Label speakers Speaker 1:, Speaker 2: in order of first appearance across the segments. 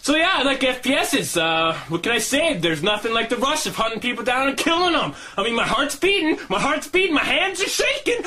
Speaker 1: So yeah, I like FPSs. What can I say? There's nothing like the rush of hunting people down and killing them. I mean, my heart's beating, my hands are shaking,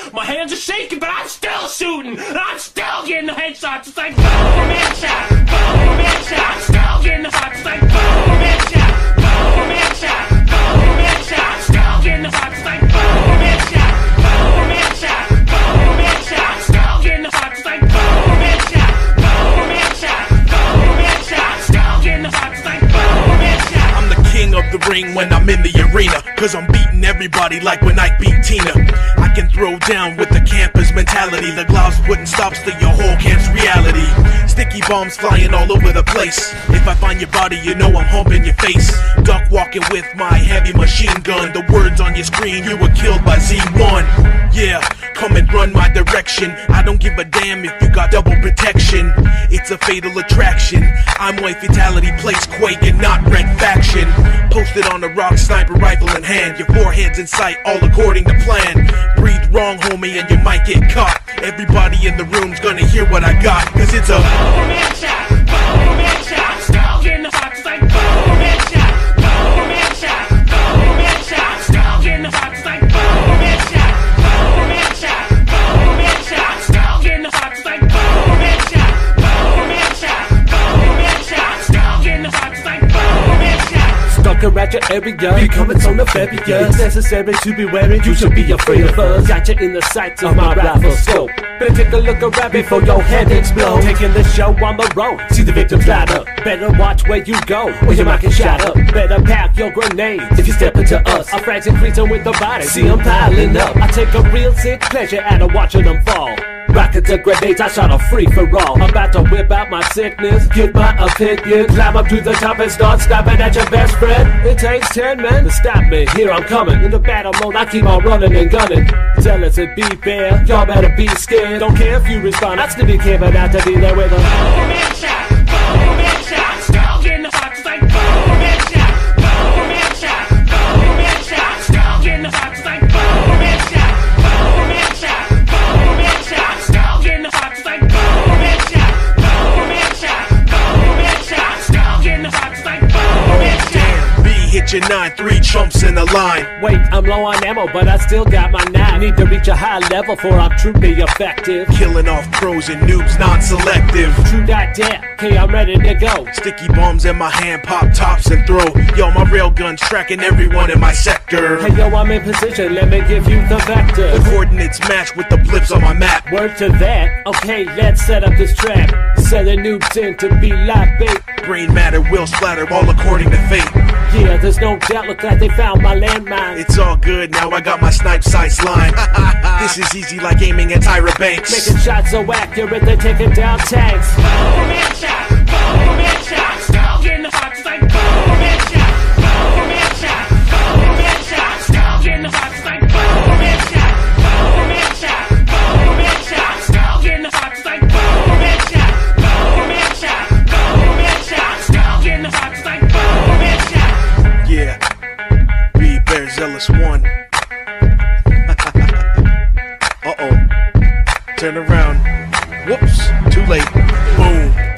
Speaker 1: but I'm still shooting, and I'm still getting the headshots. It's like boom, headshot, boom, headshot. I'm still getting the shots. It's like boom, headshot, boom, headshot, boom, headshot. I'm still getting the shots. It's like boom, headshot, boom, headshot, boom, headshot. I'm still getting the shots. It's like boom, headshot, boom, headshot, boom, headshot. I'm still getting the shots. It's like boom, headshot.
Speaker 2: I'm the king of the ring when I'm in the arena, cause I'm beating everybody like when Ike beat Tina. I can throw down with the campus mentality. The gloves wouldn't stop, still your whole camp's reality. Sticky bombs flying all over the place. If I find your body, you know I'm humping your face. Duck walking with my heavy machine gun. The words on your screen, you were killed by Z1. Yeah, come and run my direction. I don't give a damn if you got double protection. It's a fatal attraction. I'm when fatality plays Quake and not Red Faction. Posted on a rock, sniper rifle in hand. Your forehead's in sight, all according to plan. Breathe wrong, homie, and you might get caught. Everybody in the room's gonna hear what I got, cause it's a
Speaker 1: boom, headshot, boom, headshot. I'm still getting the shots. It's like boom, headshot, boom, headshot, boom, headshot. I'm still getting the shots. It's like boom, headshot, boom, headshot, boom, headshot. I'm still getting the shots. It's like boom, headshot, boom, headshot, boom, headshot. I'm still getting the shots. It's like boom, headshot.
Speaker 3: Stuck around your area, becoming so nefarious. It's necessary to be wary, you should be afraid of us. Got you in the sights of my rifle scope. Better take a look around before your head explodes. Taking the show on the road, see the victims line up. Better watch where you go, or you might get shot up. Better pack your grenades if you step into us. Our frags increasing with the body, see them piling up. I take a real sick pleasure out of watching them fall. Rockets and grenades, I shot a free for all. About to whip out my sickness, get my opinion, climb up to the top and start snapping at your best friend. It takes 10 men to stop me, here I'm coming. In the battle mode, I keep on running and gunning. Tell us to be fair, y'all better be scared. Don't care if you respond, I still be caring out to be there with a
Speaker 1: boom, headshot, boom, headshot. I'm still getting the shots. It's like boom, headshot, boom, headshot, boom, headshot. I'm still getting the shots. It's like boom, headshot, boom, headshot, boom, headshot. I'm still getting the shots. It's like boom, headshot, boom, headshot, boom, headshot. I'm still getting the shots. It's like boom, headshot.
Speaker 2: B hit your 9-3 chumps in the line.
Speaker 3: Wait, I'm low on ammo, but I still got my 9. Need to reach a high level for I'm truly effective.
Speaker 2: Killing off pros and noobs, non-selective.
Speaker 3: True that damn, okay, I'm ready to go.
Speaker 2: Sticky bombs in my hand, pop tops and throw. Yo, my railgun's tracking everyone in my sector.
Speaker 3: Hey yo, I'm in position, let me give you the vector.
Speaker 2: The coordinates match with the blips on my map.
Speaker 3: Word to that, okay, let's set up this trap. Selling noobs in to be live bait.
Speaker 2: Brain matter will splatter, all according to fate.
Speaker 3: Yeah, there's no doubt, look like they found my landmine.
Speaker 2: It's all good, now I got my snipe sights line. This is easy like aiming at Tyra Banks.
Speaker 3: Making shots so accurate, they're taking down tanks.
Speaker 1: Boom, headshot, boom, headshot. I'm still getting the shots. It's like boom, headshot, boom, headshot, boom, headshot. I'm still getting the shots. It's like boom, headshot, boom, headshot, boom, headshot. I'm still getting the shots. It's like boom, headshot, boom, headshot, boom, headshot. I'm still getting the shots. It's like boom, headshot.
Speaker 2: Yeah, B Bear Zealous 1. Uh-oh. Turn around. Whoops, too late. Boom.